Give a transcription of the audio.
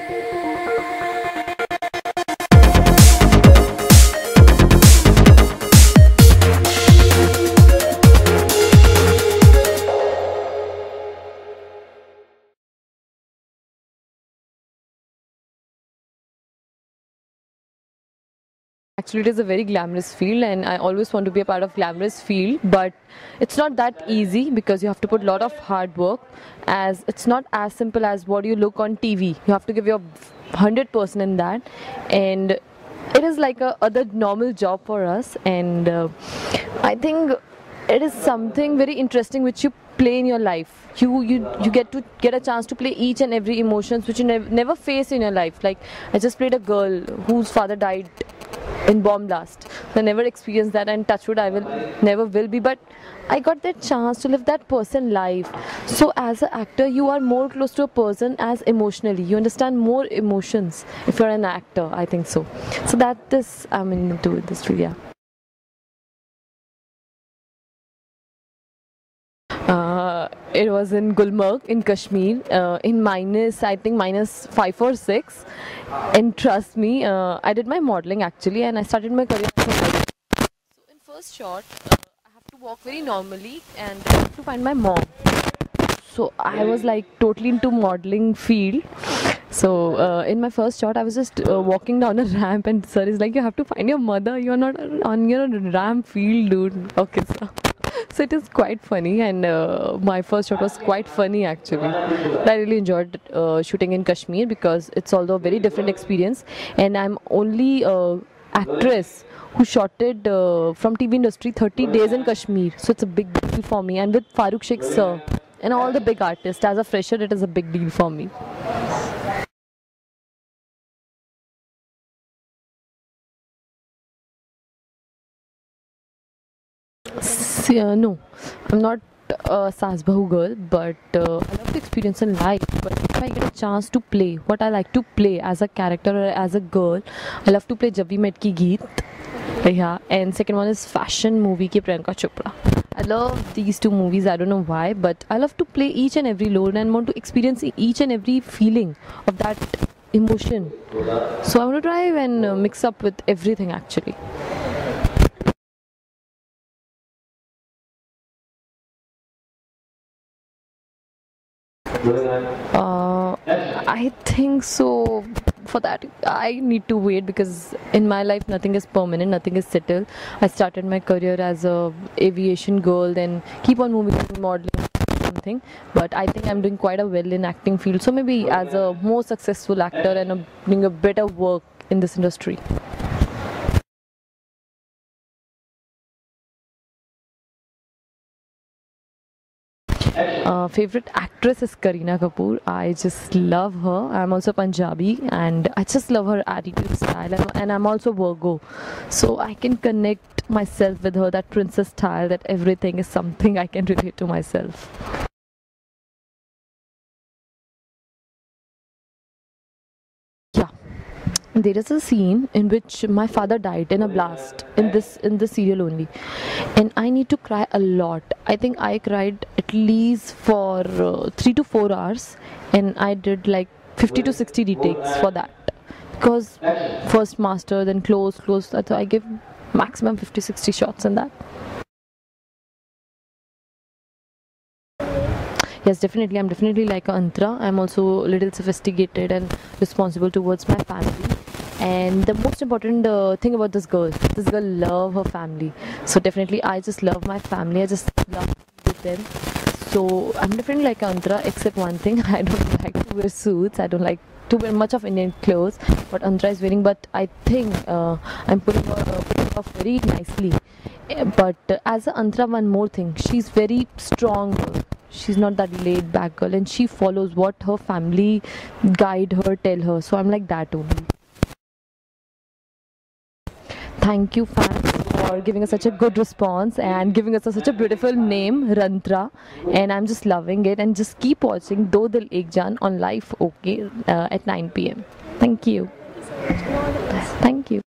Actually, it is a very glamorous field, and I always want to be a part of glamorous field. But it's not that easy because you have to put a lot of hard work. As it's not as simple as what you look on TV. You have to give your 100% in that, and it is like a other normal job for us. And I think it is something very interesting which you play in your life. You get a chance to play each and every emotions which you never face in your life. Like I just played a girl whose father died in bomb blast. I never experienced that, and touch wood I will never will be, but I got that chance to live that person life. So as an actor you are more close to a person as emotionally. You understand more emotions if you're an actor, I think so. So that is I'm into this field, yeah. It was in Gulmarg in Kashmir in minus, I think -5 or 6, and trust me, I did my modeling actually, and I started my career as a model. So in first shot I have to walk very normally and I have to find my mom. So I was like totally into modeling field. So in my first shot I was just walking down a ramp, and sir is like, you have to find your mother, you're not on your ramp field, dude. Okay, sir. So it is quite funny, and my first shot was quite funny actually. I really enjoyed shooting in Kashmir because it's also a very different experience, and I'm only actress who shot it from TV industry 30 days in Kashmir. So it's a big deal for me, and with Farooq Sheikh sir and all the big artists. As a fresher, it is a big deal for me. See, no, I'm not a Saas Bahu girl, but I love the experience in life. But if I get a chance to play what I like to play as a character or as a girl, I love to play Jab We Met Ki Geet. Yeah, and second one is Fashion movie ki Priyanka Chopra. I love these two movies. I don't know why, but I love to play each and every role and want to experience each and every feeling of that emotion. So I want to try and mix up with everything actually. I think so. For that, I need to wait because in my life nothing is permanent, nothing is settled. I started my career as a aviation girl, then keep on moving to modeling something. But I think I'm doing quite a well in acting field. So maybe as a more successful actor and doing a better work in this industry. Favorite actress is Kareena Kapoor. I just love her. I'm also Punjabi, and I just love her attitude style, and I'm also Virgo, so I can connect myself with her. That princess style, that everything is something I can relate to myself. Yeah. There is a scene in which my father died in a blast in this serial only, and I need to cry a lot. I think I cried at least for 3 to 4 hours, and I did like 50 to 60 retakes for that because first master, then close. So I give maximum 50-60 shots in that. Yes, definitely. I'm definitely like an Antra. I'm also a little sophisticated and responsible towards my family. And the most important thing about this girl love her family. So definitely, I just love my family. I just love with them. So I'm definitely like an Antra, except one thing. I don't like to wear suits. I don't like to wear much of Indian clothes. But Antra is wearing. But I think I'm putting off very nicely. But as an Antra, one more thing. She's very strong girl. She's not that laid back girl, and she follows what her family guide her, tell her. So I'm like that only. Thank you, fans, for giving us such a good response and giving us such a beautiful name, Rantra. And I'm just loving it. And just keep watching Do Dil Ek Jaan on live, okay, at 9 p.m. Thank you. Thank you.